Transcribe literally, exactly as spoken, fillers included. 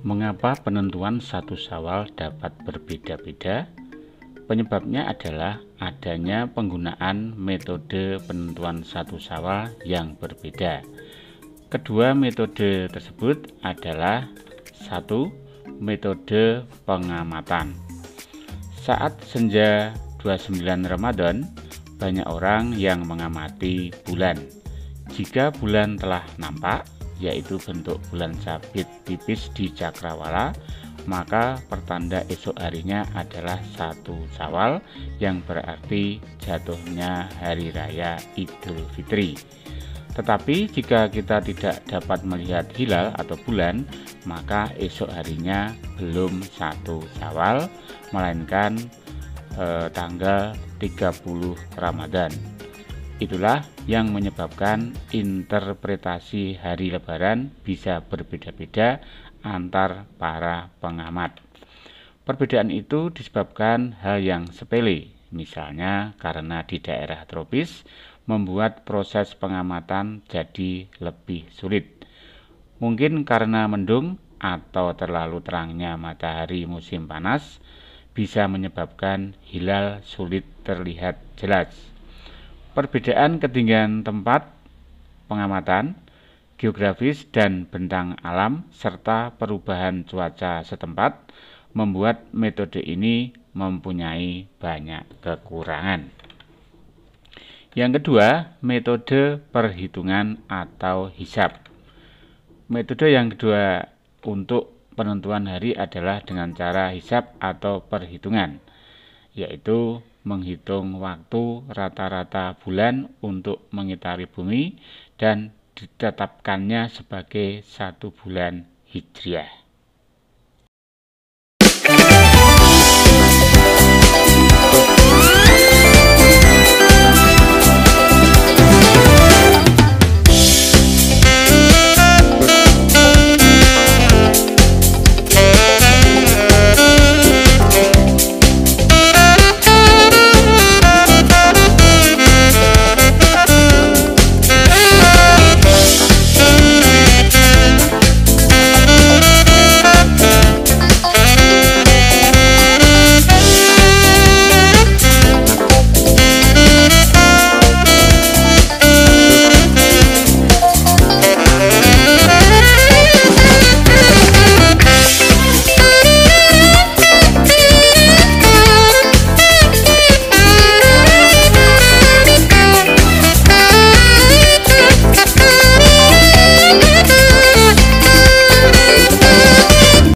Mengapa penentuan satu Syawal dapat berbeda-beda? Penyebabnya adalah adanya penggunaan metode penentuan satu Syawal yang berbeda. Kedua metode tersebut adalah satu. Metode pengamatan. Saat senja dua puluh sembilan Ramadan, banyak orang yang mengamati bulan. Jika bulan telah nampak, yaitu bentuk bulan sabit tipis di cakrawala, maka pertanda esok harinya adalah satu Syawal, yang berarti jatuhnya hari raya Idul Fitri. Tetapi jika kita tidak dapat melihat hilal atau bulan, maka esok harinya belum satu Syawal, melainkan eh, tanggal tiga puluh Ramadan. Itulah yang menyebabkan interpretasi hari Lebaran bisa berbeda-beda antar para pengamat. Perbedaan itu disebabkan hal yang sepele, misalnya karena di daerah tropis membuat proses pengamatan jadi lebih sulit. Mungkin karena mendung atau terlalu terangnya matahari musim panas bisa menyebabkan hilal sulit terlihat jelas. Perbedaan ketinggian tempat pengamatan, geografis dan bentang alam, serta perubahan cuaca setempat membuat metode ini mempunyai banyak kekurangan. Yang kedua, metode perhitungan atau hisab. Metode yang kedua untuk penentuan hari adalah dengan cara hisab atau perhitungan, yaitu menghitung waktu rata-rata bulan untuk mengitari bumi dan ditetapkannya sebagai satu bulan hijriah.